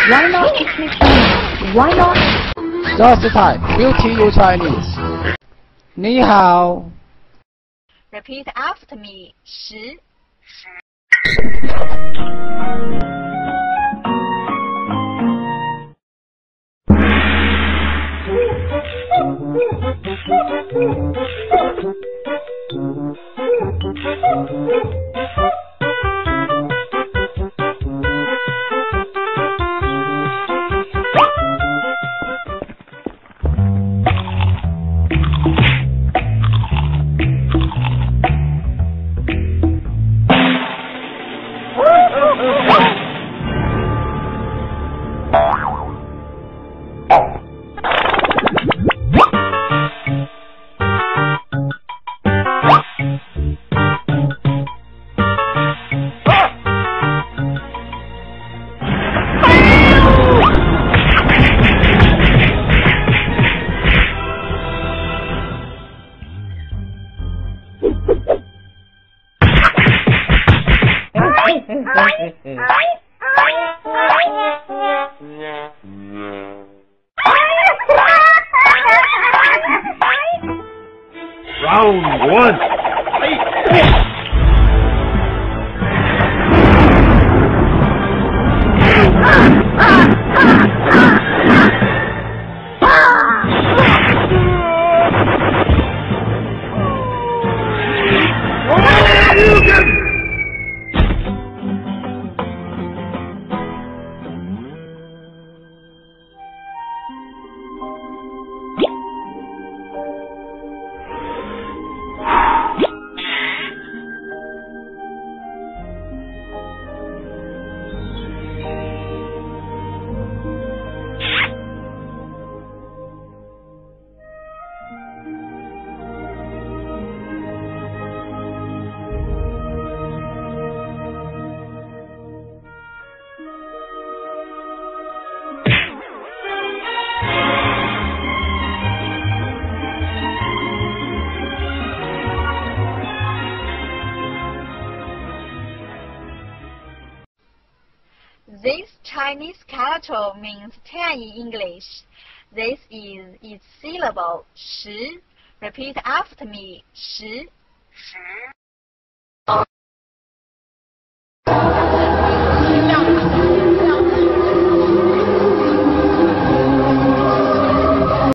Why not teach me Chinese? Why not? Just time, we'll teach you Chinese. 你好。 Repeat after me. 10. Round 1. This Chinese character means 10 in English. This is its syllable 10. Repeat after me. 10.